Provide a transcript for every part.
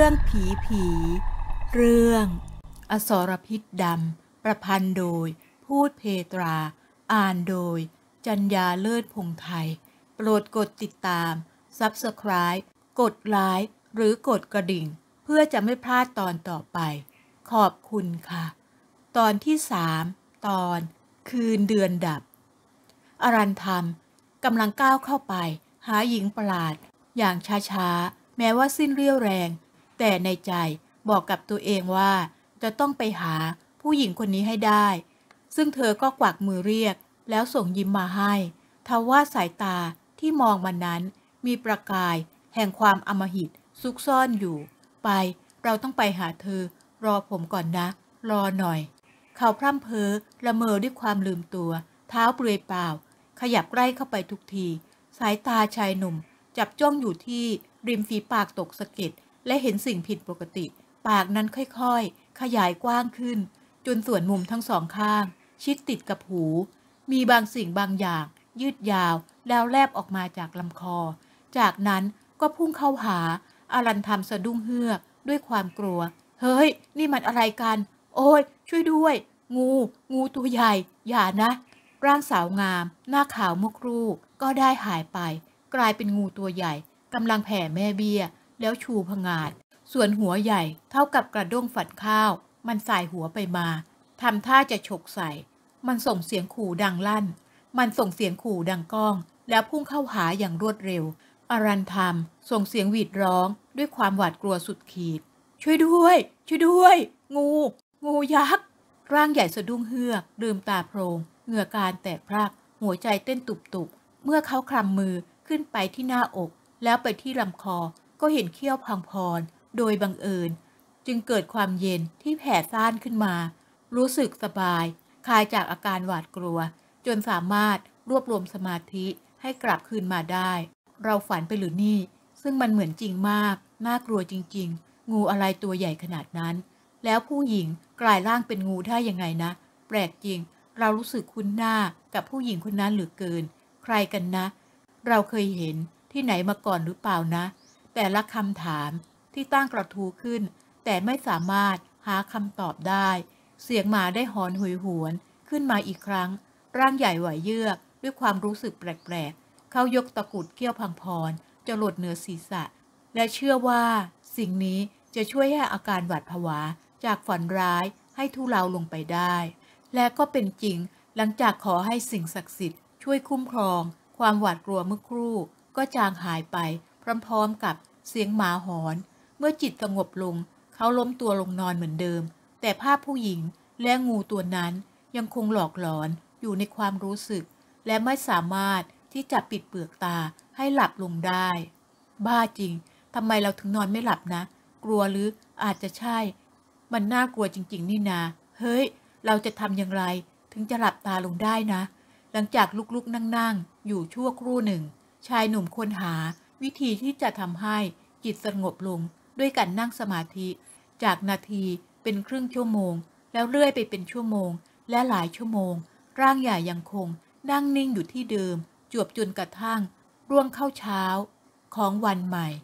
รื่องผีเรื่องอสรพิษดำประพันธ์โดยพูดเพตราอ่านโดยจัญญาเลิศพงษ์ไทยโปรดกดติดตาม Subscribe กดไลค์หรือกดกระดิ่งเพื่อจะไม่พลาดตอนต่อไปขอบคุณค่ะตอนที่3ตอนคืนเดือนดับอรันธรรมกำลังก้าวเข้าไปหาหญิงประหลาดอย่างช้าๆแม้ว่าสิ้นเรี่ยวแรงแต่ในใจบอกกับตัวเองว่าจะต้องไปหาผู้หญิงคนนี้ให้ได้ซึ่งเธอก็กวักมือเรียกแล้วส่งยิ้มมาให้ทว่าสายตาที่มองมันนั้นมีประกายแห่งความอำมหิตซุกซ่อนอยู่ไปเราต้องไปหาเธอรอผมก่อนนะรอหน่อยเขาพร่ำเพ้อละเมอด้วยความลืมตัวเท้าเปลือยเปล่าขยับใกล้เข้าไปทุกทีสายตาชายหนุ่มจับจ้องอยู่ที่ริมฝีปากตกสะเก็ดและเห็นสิ่งผิดปกติปากนั้นค่อยๆขยายกว้างขึ้นจนส่วนมุมทั้งสองข้างชิดติดกับหูมีบางสิ่งบางอย่างยืดยาวแล้วแลบออกมาจากลำคอจากนั้นก็พุ่งเข้าหาอารันธรรมสะดุ้งเฮือกด้วยความกลัวเฮ้ยนี่มันอะไรกันโอ้ยช่วยด้วยงูตัวใหญ่อย่านะร่างสาวงามหน้าขาวมุกรูก็ได้หายไปกลายเป็นงูตัวใหญ่กำลังแผ่แม่เบี้ยแล้วชูผงาดส่วนหัวใหญ่เท่ากับกระด้งฝัดข้าวมันสายหัวไปมาทำท่าจะฉกใส่มันส่งเสียงขู่ดังลั่นมันส่งเสียงขู่ดังก้องแล้วพุ่งเข้าหาอย่างรวดเร็วอรันธรรมส่งเสียงหวีดร้องด้วยความหวาดกลัวสุดขีดช่วยด้วยช่วยด้วยงูยักษ์ร่างใหญ่สะดุ้งเฮือกลืมตาโพลงเหงื่อการแตกพรากหัวใจเต้นตุบๆเมื่อเขาคลำมือขึ้นไปที่หน้าอกแล้วไปที่ลำคอก็เห็นเขี้ยวพังพรโดยบังเอิญจึงเกิดความเย็นที่แผ่ซ่านขึ้นมารู้สึกสบายคลายจากอาการหวาดกลัวจนสามารถรวบรวมสมาธิให้กลับคืนมาได้เราฝันไปหรือนี่ซึ่งมันเหมือนจริงมากน่ากลัวจริงๆงูอะไรตัวใหญ่ขนาดนั้นแล้วผู้หญิงกลายร่างเป็นงูได้ยังไงนะแปลกจริงเรารู้สึกคุ้นหน้ากับผู้หญิงคนนั้นเหลือเกินใครกันนะเราเคยเห็นที่ไหนมาก่อนหรือเปล่านะแต่ละคำถามที่ตั้งกระทู้ขึ้นแต่ไม่สามารถหาคำตอบได้เสียงหมาได้หอนหวยหวนขึ้นมาอีกครั้งร่างใหญ่ไหวเยือกด้วยความรู้สึกแปลกๆเขายกตะกรุดเขี้ยวพังพรจะหลดเหนือศีรษะและเชื่อว่าสิ่งนี้จะช่วยให้อาการหวาดผวาจากฝันร้ายให้ทุเลาลงไปได้และก็เป็นจริงหลังจากขอให้สิ่งศักดิ์สิทธิ์ช่วยคุ้มครองความหวาดกลัวเมื่อครู่ก็จางหายไปพร้อมๆกับเสียงหมาหอนเมื่อจิตสงบลงเขาล้มตัวลงนอนเหมือนเดิมแต่ภาพผู้หญิงและงูตัวนั้นยังคงหลอกหลอนอยู่ในความรู้สึกและไม่สามารถที่จะปิดเปลือกตาให้หลับลงได้บ้าจริงทำไมเราถึงนอนไม่หลับนะกลัวหรืออาจจะใช่มันน่ากลัวจริงๆนี่นาเฮ้ยเราจะทำอย่างไรถึงจะหลับตาลงได้นะหลังจากลุกๆนั่งๆอยู่ชั่วครู่หนึ่งชายหนุ่มค้นหาวิธีที่จะทำให้จิตสงบลงด้วยการนั่งสมาธิจากนาทีเป็นครึ่งชั่วโมงแล้วเรื่อยไปเป็นชั่วโมงและหลายชั่วโมงร่างใหญ่ยังคงนั่งนิ่งอยู่ที่เดิมจวบจนกระทั่งร่วงเข้าเช้าของวันใหม่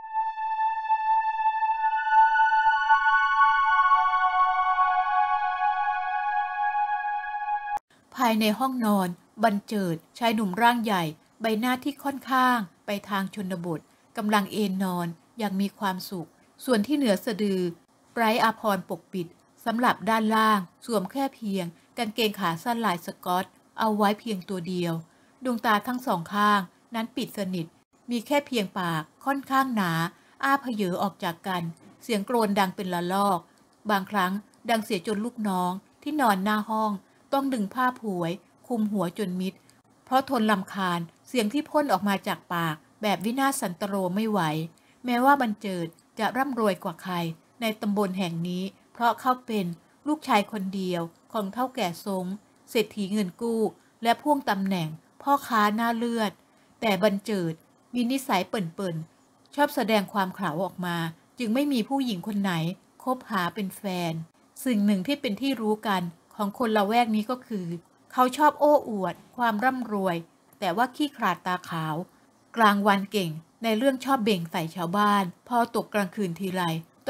ภายในห้องนอนบันเจิดชายหนุ่มร่างใหญ่ใบหน้าที่ค่อนข้างไปทางชนบทกำลังเอนนอนอย่างมีความสุขส่วนที่เหนือสะดือไร้อาภรณ์ปกปิดสำหรับด้านล่างสวมแค่เพียงกางเกงขาสั้นลายสก๊อตเอาไว้เพียงตัวเดียวดวงตาทั้งสองข้างนั้นปิดสนิทมีแค่เพียงปากค่อนข้างหนาอ้าเผยออกจากกันเสียงโกรนดังเป็นละลอกบางครั้งดังเสียจนลูกน้องที่นอนหน้าห้องต้องดึงผ้าผวยคุมหัวจนมิดเพราะทนรำคาญเสียงที่พ่นออกมาจากปากแบบวินาศสันตโรไม่ไหวแม้ว่าบันเจิดจะร่ำรวยกว่าใครในตำบลแห่งนี้เพราะเขาเป็นลูกชายคนเดียวของเฒ่าแก่ทรงเศรษฐีเงินกู้และพ่วงตำแหน่งพ่อค้าหน้าเลือดแต่บันเจิดมีนิสัยเปิ่นๆชอบแสดงความเขลาออกมาจึงไม่มีผู้หญิงคนไหนคบหาเป็นแฟนสิ่งหนึ่งที่เป็นที่รู้กันของคนละแวกนี้ก็คือเขาชอบโอ้อวดความร่ำรวยแต่ว่าขี้ขลาดตาขาวกลางวันเก่งในเรื่องชอบเบ่งใส่ชาวบ้านพอตกกลางคืนทีไร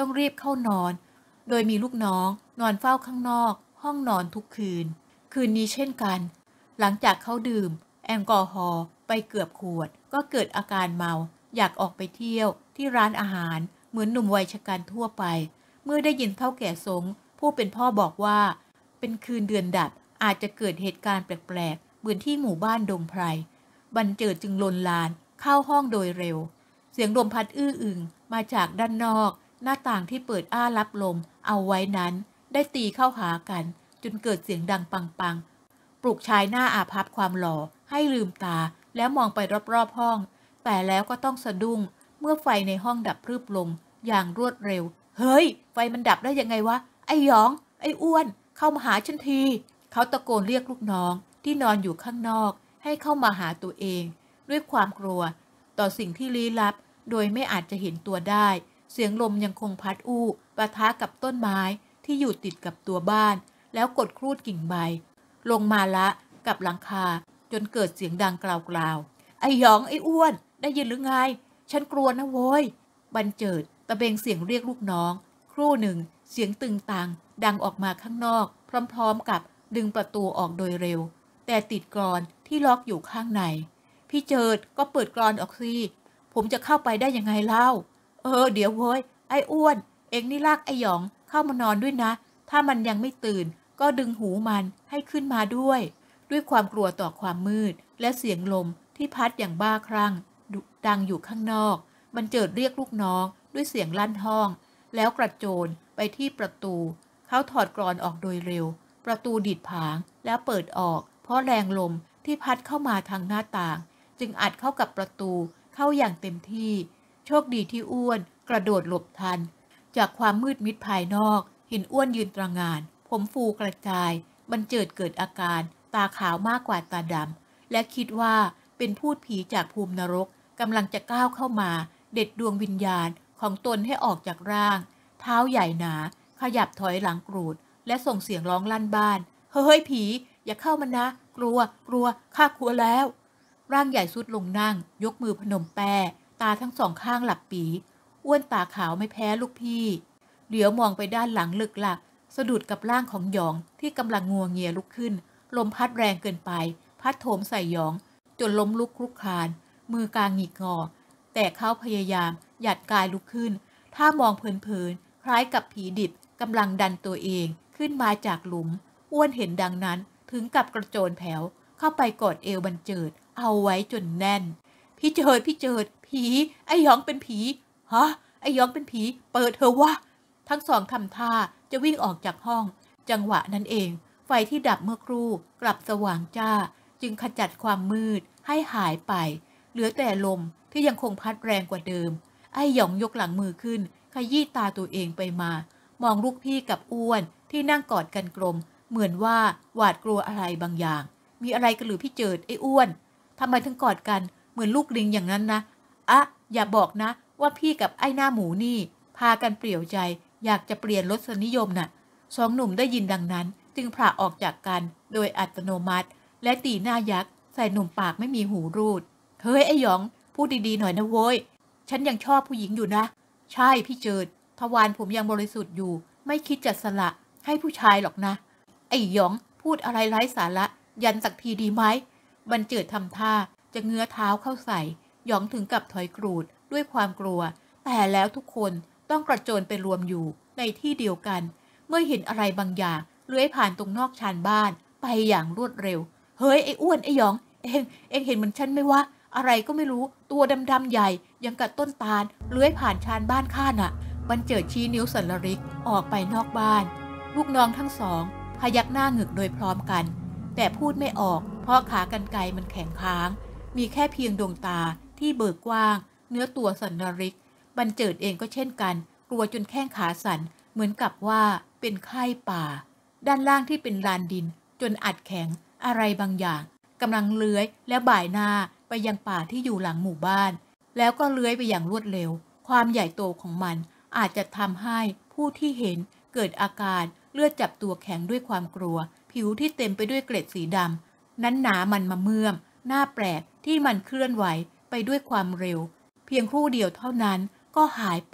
ต้องรีบเข้านอน โดยมีลูกน้องนอนเฝ้าข้างนอกห้องนอนทุกคืนนี้เช่นกันหลังจากเขาดื่มแอลกอฮอล์ไปเกือบขวดก็เกิดอาการเมาอยากออกไปเที่ยวที่ร้านอาหารเหมือนหนุ่มวัยชะกันทั่วไปเมื่อได้ยินเฒ่าแก่สงผู้เป็นพ่อบอกว่าเป็นคืนเดือนดับอาจจะเกิดเหตุการณ์แปลกๆเหมือนที่หมู่บ้านดงไพรบันเจิดจึงลนลานเข้าห้องโดยเร็วเสียงลมพัดอื้ออึงมาจากด้านนอกหน้าต่างที่เปิดอ้ารับลมเอาไว้นั้นได้ตีเข้าหากันจนเกิดเสียงดังปังๆปลุกชายหน้าอาภัพความหล่อให้ลืมตาแล้วมองไปรอบๆห้องแต่แล้วก็ต้องสะดุ้งเมื่อไฟในห้องดับพรึบลงอย่างรวดเร็วเฮ้ยไฟมันดับได้ยังไงวะไอ้หยองไอ้อ้วนเข้ามาหาฉันทีเขาตะโกนเรียกลูกน้องที่นอนอยู่ข้างนอกให้เข้ามาหาตัวเองด้วยความกลัวต่อสิ่งที่ลี้ลับโดยไม่อาจจะเห็นตัวได้เสียงลมยังคงพัดอู้ปะทะกับต้นไม้ที่อยู่ติดกับตัวบ้านแล้วกดครูดกิ่งใบลงมาละกับหลังคาจนเกิดเสียงดังกล่าวไอ้หยองไอ้อ้วนได้ยินหรือไงฉันกลัวนะโว้ยบันเจิดตะเบงเสียงเรียกลูกน้องครู่หนึ่งเสียงตึงตังดังออกมาข้างนอกพร้อมๆกับดึงประตูออกโดยเร็วแต่ติดกรอนที่ล็อกอยู่ข้างในพี่เจิดก็เปิดกรอนออกสิผมจะเข้าไปได้ยังไงเล่าเดี๋ยวโว้ยไอ้อ้วนเอ็งนี่ลากไอ้หยองเข้ามานอนด้วยนะถ้ามันยังไม่ตื่นก็ดึงหูมันให้ขึ้นมาด้วยความกลัวต่อความมืดและเสียงลมที่พัดอย่างบ้าคลั่งดังอยู่ข้างนอกมันเจิดเรียกลูกน้องด้วยเสียงลั่นห้องแล้วกระโจนไปที่ประตูเขาถอดกรอนออกโดยเร็วประตูดิดผางแล้วเปิดออกเพราะแรงลมที่พัดเข้ามาทางหน้าต่างจึงอัดเข้ากับประตูเข้าอย่างเต็มที่โชคดีที่อ้วนกระโดดหลบทันจากความมืดมิดภายนอกเห็นอ้วนยืนตระหง่านผมฟูกระจายบันเจิดเกิดอาการตาขาวมากกว่าตาดำและคิดว่าเป็นพูดผีจากภูมินรกกำลังจะก้าวเข้ามาเด็ดดวงวิญญาณของตนให้ออกจากร่างเท้าใหญ่หนาขยับถอยหลังกรูดและส่งเสียงร้องลั่นบ้านเฮ้ยผีอย่าเข้ามานะกลัวข้ากลัวแล้วร่างใหญ่สุดลงนั่งยกมือพนมแป้ตาทั้งสองข้างหลับปีอ้วนตาขาวไม่แพ้ลูกพี่เดี๋ยวมองไปด้านหลังลึกลักสะดุดกับร่างของหยองที่กำลังงัวเงียลุกขึ้นลมพัดแรงเกินไปพัดโถมใส่หยองจนล้มลุกคลุกคลานมือกลางหงิกงอแต่เขาพยายามหยัดกายลุกขึ้นถ้ามองเพลินๆคล้ายกับผีดิบกำลังดันตัวเองขึ้นมาจากหลุมอ้วนเห็นดังนั้นถึงกับกระโจนแผ่วเข้าไปกอดเอวบันเจิดเอาไว้จนแน่นพี่เจิดผีไอ้หยองเป็นผีฮะไอ้หยองเป็นผีเปิดเถอะวะทั้งสองทำท่าจะวิ่งออกจากห้องจังหวะนั้นเองไฟที่ดับเมื่อครู่กลับสว่างจ้าจึงขจัดความมืดให้หายไปเหลือแต่ลมที่ยังคงพัดแรงกว่าเดิมไอ้หยองยกหลังมือขึ้นขยี้ตาตัวเองไปมามองลูกพี่กับอ้วนที่นั่งกอดกันกลมเหมือนว่าหวาดกลัวอะไรบางอย่างมีอะไรกันหรือพี่เจิดไอ้อ้วนทำไมถึงกอดกันเหมือนลูกลิงอย่างนั้นนะอย่าบอกนะว่าพี่กับไอ้หน้าหมูนี่พากันเปลี่ยวใจอยากจะเปลี่ยนรสนิยมน่ะสองหนุ่มได้ยินดังนั้นจึงผละออกจากกันโดยอัตโนมัติและตีหน้ายักษ์ใส่หนุ่มปากไม่มีหูรูดเฮ้ยไอ้หยองพูดดีๆหน่อยนะโว้ยฉันยังชอบผู้หญิงอยู่นะใช่พี่เจิดทวารผมยังบริสุทธิ์อยู่ไม่คิดจะสละให้ผู้ชายหรอกนะไอ้หยองพูดอะไรไร้สาระยันสักทีดีไหมบันเจิดทำท่าจะเงื้อเท้าเข้าใส่หยองถึงกับถอยกรูดด้วยความกลัวแต่แล้วทุกคนต้องกระโจนไปรวมอยู่ในที่เดียวกันเมื่อเห็นอะไรบางอย่างเลื้อยผ่านตรงนอกชานบ้านไปอย่างรวดเร็วเฮ้ยไอ้อ้วนไอ้หยองเองเห็นเหมือนฉันไหมวะอะไรก็ไม่รู้ตัวดำๆใหญ่ยังกับต้นตาลเลื้อยผ่านชานบ้านข้าน่ะบันเจิดชี้นิ้วสันลริกออกไปนอกบ้านลูกน้องทั้งสองพยักหน้าหงึกโดยพร้อมกันแต่พูดไม่ออกเพราะขากรรไกรมันแข็งค้างมีแค่เพียงดวงตาที่เบิกกว้างเนื้อตัวสันลริกบันเจิดเองก็เช่นกันกลัวจนแข้งขาสั่นเหมือนกับว่าเป็นไข้ป่าด้านล่างที่เป็นลานดินจนอัดแข็งอะไรบางอย่างกำลังเลื้อยและบ่ายหน้าไปยังป่าที่อยู่หลังหมู่บ้านแล้วก็เลื้อยไปอย่างรวดเร็วความใหญ่โตของมันอาจจะทำให้ผู้ที่เห็นเกิดอาการเลือดจับตัวแข็งด้วยความกลัวผิวที่เต็มไปด้วยเกล็ดสีดำนั้นหนามันมาเมื่อมหน้าแปลกที่มันเคลื่อนไหวไปด้วยความเร็วเพียงครู่เดียวเท่านั้นก็หายไป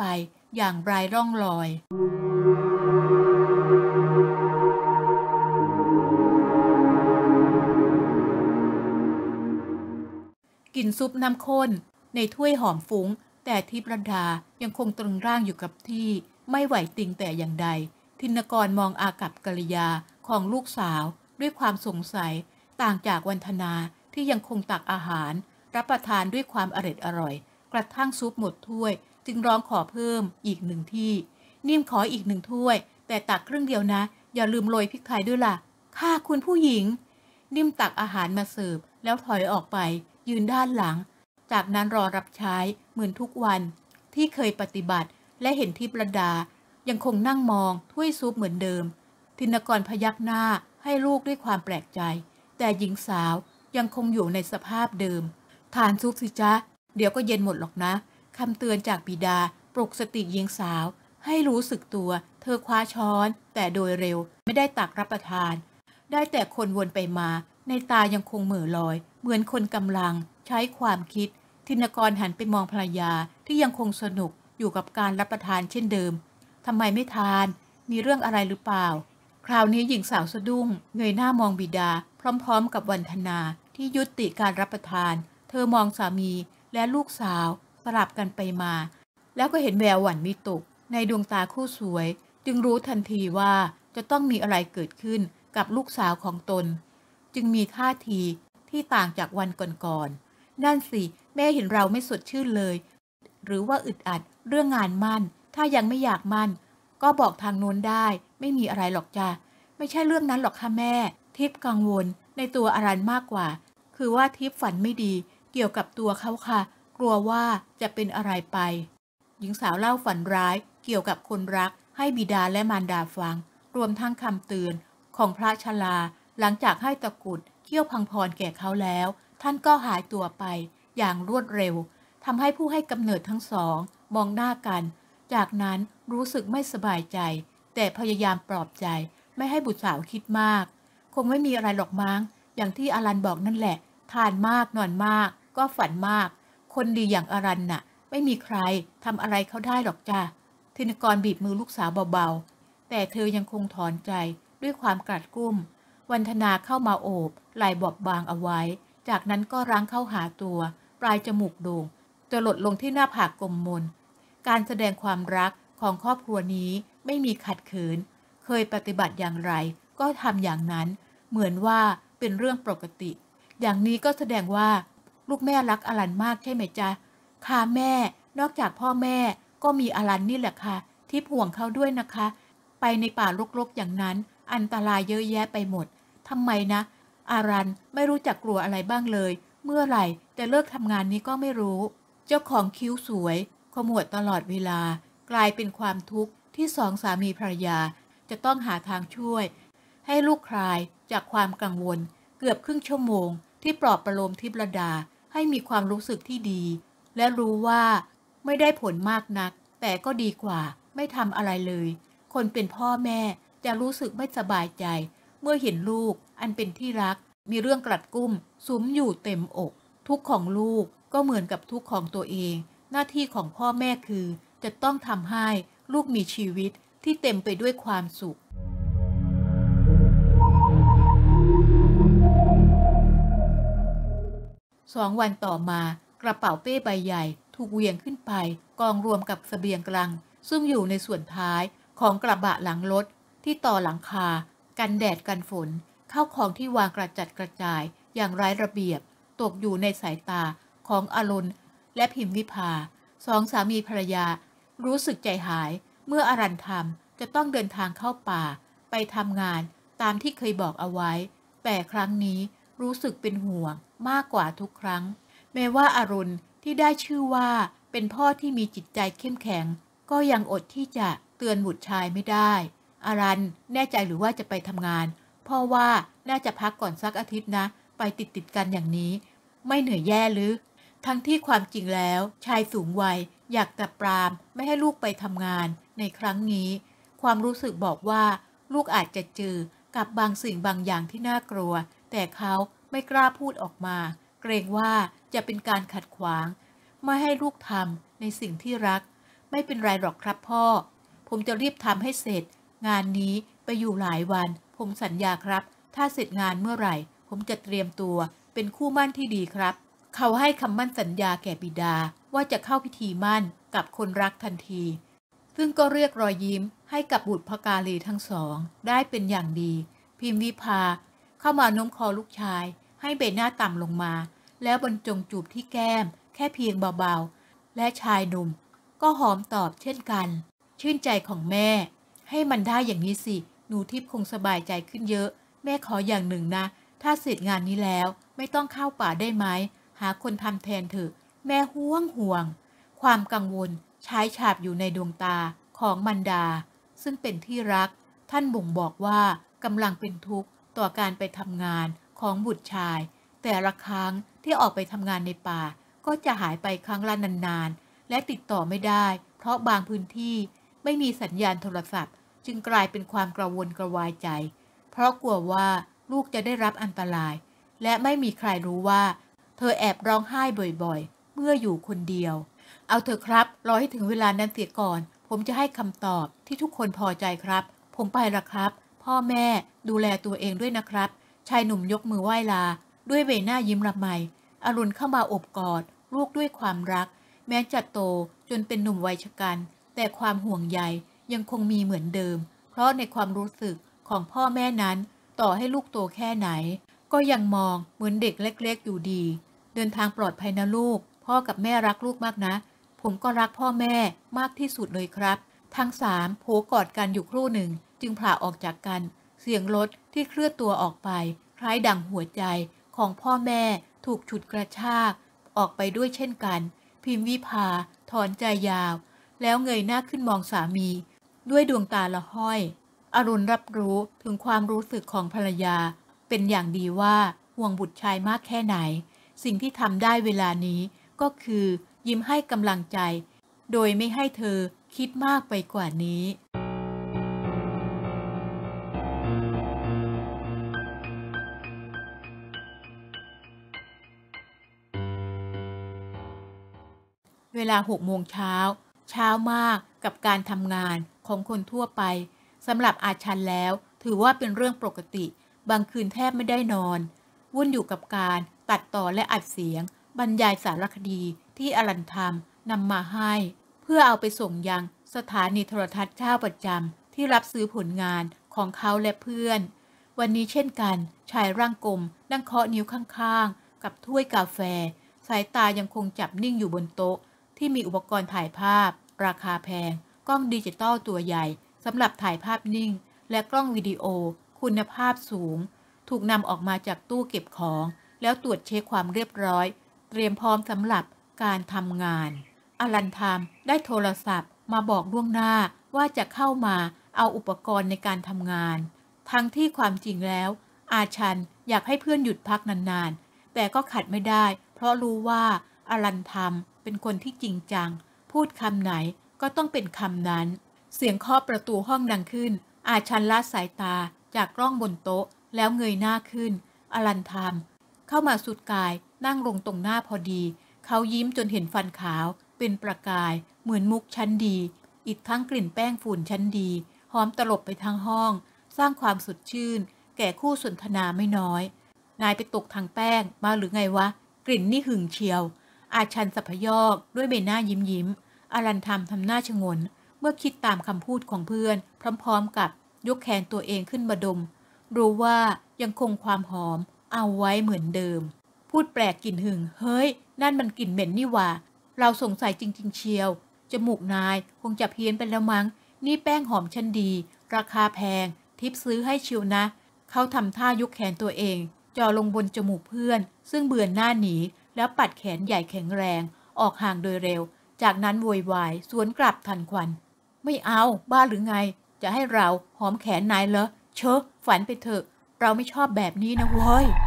อย่างไร้ร่องรอยกลิ่นซุปน้ำข้นในถ้วยหอมฟุ้งแต่ทิพรดายังคงตรึงร่างอยู่กับที่ไม่ไหวติงแต่อย่างใดธินกรมองอากัปกิริยาของลูกสาวด้วยความสงสัยต่างจากวันธนาที่ยังคงตักอาหารรับประทานด้วยความอร่อยกระทั่งซุปหมดถ้วยจึงร้องขอเพิ่มอีก1 ที่นิ่มขออีก1 ถ้วยแต่ตักครึ่งเดียวนะอย่าลืมโรยพริกไทยด้วยล่ะค่ะคุณผู้หญิงนิ่มตักอาหารมาเสิร์ฟแล้วถอยออกไปยืนด้านหลังจากนั้นรอรับใช้เหมือนทุกวันที่เคยปฏิบัติและเห็นทิพรดายังคงนั่งมองถ้วยซุปเหมือนเดิมธินกรพยักหน้าให้ลูกด้วยความแปลกใจแต่หญิงสาวยังคงอยู่ในสภาพเดิมทานซุปสิจ๊ะเดี๋ยวก็เย็นหมดหรอกนะคำเตือนจากบิดาปลุกสติหญิงสาวให้รู้สึกตัวเธอคว้าช้อนแต่โดยเร็วไม่ได้ตักรับประทานได้แต่คนวนไปมาในตายังคงเหม่อลอยเหมือนคนกำลังใช้ความคิดธินกรหันไปมองภรรยาที่ยังคงสนุกอยู่กับการรับประทานเช่นเดิมทำไมไม่ทานมีเรื่องอะไรหรือเปล่าคราวนี้หญิงสาวสะดุ้งเงยหน้ามองบิดาพร้อมๆกับวันธนาที่ยุติการรับประทานเธอมองสามีและลูกสาวสลับกันไปมาแล้วก็เห็นแววหวั่นวิตกในดวงตาคู่สวยจึงรู้ทันทีว่าจะต้องมีอะไรเกิดขึ้นกับลูกสาวของตนจึงมีท่าทีที่ต่างจากวันก่อนๆนั่นสิแม่เห็นเราไม่สดชื่นเลยหรือว่าอึดอัดเรื่องงานมั่นถ้ายังไม่อยากมั่นก็บอกทางโน้นได้ไม่มีอะไรหรอกจ้ะไม่ใช่เรื่องนั้นหรอกค่ะแม่ทิพย์กังวลในตัวอารันมากกว่าคือว่าทิพย์ฝันไม่ดีเกี่ยวกับตัวเขาค่ะกลัวว่าจะเป็นอะไรไปหญิงสาวเล่าฝันร้ายเกี่ยวกับคนรักให้บิดาและมารดาฟังรวมทั้งคำเตือนของพระชราหลังจากให้ตะกรุดเขี้ยวพังพรแก่เขาแล้วท่านก็หายตัวไปอย่างรวดเร็วทำให้ผู้ให้กำเนิดทั้งสองมองหน้ากันจากนั้นรู้สึกไม่สบายใจแต่พยายามปลอบใจไม่ให้บุตรสาวคิดมากคงไม่มีอะไรหรอกมั้งอย่างที่อารันบอกนั่นแหละทานมากนอนมากก็ฝันมากคนดีอย่างอารันน่ะไม่มีใครทำอะไรเขาได้หรอกจ้ะธินกรบีบมือลูกสาวเบาๆแต่เธอยังคงถอนใจด้วยความกลัดกลุ้มวันธนาเข้ามาโอบไหล่บอบบางเอาไว้จากนั้นก็รั้งเข้าหาตัวปลายจมูกโด่งจะหลดลงที่หน้าผากกลมมนการแสดงความรักของครอบครัวนี้ไม่มีขัดขืนเคยปฏิบัติอย่างไรก็ทำอย่างนั้นเหมือนว่าเป็นเรื่องปกติอย่างนี้ก็แสดงว่าลูกแม่รักอลันมากใช่ไหมจ๊ะค่ะแม่นอกจากพ่อแม่ก็มีอลันนี่แหละค่ะที่ห่วงเขาด้วยนะคะไปในป่ารกๆอย่างนั้นอันตรายเยอะแยะไปหมดทำไมนะอารันไม่รู้จักกลัวอะไรบ้างเลยเมื่อไหร่จะเลิกทำงานนี้ก็ไม่รู้เจ้าของคิ้วสวยขมวดตลอดเวลากลายเป็นความทุกข์ที่สองสามีภรรยาจะต้องหาทางช่วยให้ลูกคลายจากความกังวลเกือบครึ่งชั่วโมงที่ปลอบประโลมทิพรดาให้มีความรู้สึกที่ดีและรู้ว่าไม่ได้ผลมากนักแต่ก็ดีกว่าไม่ทำอะไรเลยคนเป็นพ่อแม่จะรู้สึกไม่สบายใจเมื่อเห็นลูกอันเป็นที่รักมีเรื่องกลัดกุ้มสุมอยู่เต็มอกทุกข์ของลูกก็เหมือนกับทุกข์ของตัวเองหน้าที่ของพ่อแม่คือจะต้องทำให้ลูกมีชีวิตที่เต็มไปด้วยความสุข2 วันต่อมากระเป๋าเป้ใบใหญ่ถูกเหวี่ยงขึ้นไปกองรวมกับเสบียงกลางซึ่งอยู่ในส่วนท้ายของกระบะหลังรถที่ต่อหลังคากันแดดกันฝนเข้าของที่วางกระจัดกระจายอย่างไร้ระเบียบตกอยู่ในสายตาของอรุณและพิมวิภาสองสามีภรรยารู้สึกใจหายเมื่ออารันธรรมจะต้องเดินทางเข้าป่าไปทำงานตามที่เคยบอกเอาไว้แต่ครั้งนี้รู้สึกเป็นห่วงมากกว่าทุกครั้งแม้ว่าอรุณที่ได้ชื่อว่าเป็นพ่อที่มีจิตใจเข้มแข็งก็ยังอดที่จะเตือนบุตรชายไม่ได้อารันแน่ใจหรือว่าจะไปทำงานพ่อว่าน่าจะพักก่อนสักอาทิตย์นะไปติดกันอย่างนี้ไม่เหนื่อยแย่หรือทั้งที่ความจริงแล้วชายสูงวัยอยากจะปรามไม่ให้ลูกไปทำงานในครั้งนี้ความรู้สึกบอกว่าลูกอาจจะเจอกับบางสิ่งบางอย่างที่น่ากลัวแต่เขาไม่กล้าพูดออกมาเกรงว่าจะเป็นการขัดขวางไม่ให้ลูกทำในสิ่งที่รักไม่เป็นไรหรอกครับพ่อผมจะรีบทำให้เสร็จงานนี้ไปอยู่หลายวันผมสัญญาครับถ้าเสร็จงานเมื่อไหร่ผมจะเตรียมตัวเป็นคู่มั่นที่ดีครับเขาให้คำมั่นสัญญาแก่บิดาว่าจะเข้าพิธีมั่นกับคนรักทันทีซึ่งก็เรียกรอยยิ้มให้กับบุตรภการีทั้งสองได้เป็นอย่างดีพิมพ์วิภาเข้ามาโน้มคอลูกชายให้ใบหน้าต่ำลงมาแล้วบรรจงจูบที่แก้มแค่เพียงเบาๆและชายหนุ่มก็หอมตอบเช่นกันชื่นใจของแม่ให้มันได้อย่างนี้สิหนูทิพย์คงสบายใจขึ้นเยอะแม่ขออย่างหนึ่งนะถ้าเสร็จงานนี้แล้วไม่ต้องเข้าป่าได้ไหมหาคนทำแทนเถอะแม่ห่วงความกังวลฉายฉาบอยู่ในดวงตาของมันดาซึ่งเป็นที่รักท่านบ่งบอกว่ากำลังเป็นทุกข์ต่อการไปทำงานของบุตรชายแต่ละครั้งที่ออกไปทำงานในป่าก็จะหายไปครั้งละนานๆและติดต่อไม่ได้เพราะบางพื้นที่ไม่มีสัญญาณโทรศัพท์จึงกลายเป็นความกระวนกระวายใจเพราะกลัวว่าลูกจะได้รับอันตรายและไม่มีใครรู้ว่าเธอแอบร้องไห้บ่อยๆเมื่ออยู่คนเดียวเอาเถอะครับรอให้ถึงเวลานั้นเสียก่อนผมจะให้คำตอบที่ทุกคนพอใจครับผมไปละครับพ่อแม่ดูแลตัวเองด้วยนะครับชายหนุ่มยกมือไหว้ลาด้วยใบหน้ายิ้มระไมอรุณเข้ามาอบกอดลูกด้วยความรักแม้จะโตจนเป็นหนุ่มวัยชกันแต่ความห่วงใยยังคงมีเหมือนเดิมเพราะในความรู้สึกของพ่อแม่นั้นต่อให้ลูกโตแค่ไหนก็ยังมองเหมือนเด็กเล็กๆอยู่ดีเดินทางปลอดภัยนะลูกพ่อกับแม่รักลูกมากนะผมก็รักพ่อแม่มากที่สุดเลยครับทั้งสามโผกอดกันอยู่ครู่หนึ่งจึงผละออกจากกันเสียงรถที่เคลื่อนตัวออกไปคล้ายดังหัวใจของพ่อแม่ถูกฉุดกระชากออกไปด้วยเช่นกันพิมพ์วิภาถอนใจยาวแล้วเงยหน้าขึ้นมองสามีด้วยดวงตาละห้อยอรุณรับรู้ถึงความรู้สึกของภรรยาเป็นอย่างดีว่าห่วงบุตรชายมากแค่ไหนสิ่งที่ทำได้เวลานี้ก็คือยิ้มให้กำลังใจโดยไม่ให้เธอคิดมากไปกว่านี้เวลา6 โมงเช้าเช้ามากกับการทำงานของคนทั่วไปสำหรับอาชันแล้วถือว่าเป็นเรื่องปกติบางคืนแทบไม่ได้นอนวุ่นอยู่กับการตัดต่อและอัดเสียงบรรยายสารคดีที่อลันทำนำมาให้เพื่อเอาไปส่งยังสถานีโทรทัศน์เจ้าประจำที่รับซื้อผลงานของเขาและเพื่อนวันนี้เช่นกันชายร่างกลมนั่งเคาะนิ้วข้างๆกับถ้วยกาแฟสายตายังคงจับนิ่งอยู่บนโต๊ะที่มีอุปกรณ์ถ่ายภาพราคาแพงกล้องดิจิตอลตัวใหญ่สำหรับถ่ายภาพนิ่งและกล้องวิดีโอคุณภาพสูงถูกนำออกมาจากตู้เก็บของแล้วตรวจเช็คความเรียบร้อยเตรียมพร้อมสำหรับการทำงานอลันทามได้โทรศัพท์มาบอกล่วงหน้าว่าจะเข้ามาเอาอุปกรณ์ในการทำงานทั้งที่ความจริงแล้วอาชันอยากให้เพื่อนหยุดพักนานๆแต่ก็ขัดไม่ได้เพราะรู้ว่าอลันทามเป็นคนที่จริงจังพูดคำไหนก็ต้องเป็นคำนั้นเสียงเคาะประตูห้องดังขึ้นอาชันละสายตาจากกล้องบนโต๊ะแล้วเงยหน้าขึ้นอลันทามเข้ามาสุดกายนั่งลงตรงหน้าพอดีเขายิ้มจนเห็นฟันขาวเป็นประกายเหมือนมุกชั้นดีอีกทั้งกลิ่นแป้งฝุ่นชั้นดีหอมตลบไปทั้งห้องสร้างความสดชื่นแก่คู่สนทนาไม่น้อยนายไปตกทางแป้งมาหรือไงวะกลิ่นนี่หึงเชียวอาชันสัพยอกด้วยใบหน้ายิ้มอลันทำหน้าชงนเมื่อคิดตามคำพูดของเพื่อนพร้อมๆกับยกแขนตัวเองขึ้นมาดมรู้ว่ายังคงความหอมเอาไว้เหมือนเดิมพูดแปลกกลิ่นหึงเฮ้ยนั่นมันกลิ่นเหม็นนี่หว่าเราสงสัยจริงๆเชียวจมูกนายคงจะเพี้ยนไปแล้วมั้งนี่แป้งหอมชั้นดีราคาแพงทิปซื้อให้ชิวนะเขาทำท่ายกแขนตัวเองจ่อลงบนจมูกเพื่อนซึ่งเบือนหน้าหนีแล้วปัดแขนใหญ่แข็งแรงออกห่างโดยเร็วจากนั้นโวยวายสวนกลับทันควันไม่เอาบ้าหรือไงจะให้เราหอมแขนนายเหรอเชอะฝันไปเถอะเราไม่ชอบแบบนี้นะเว้ย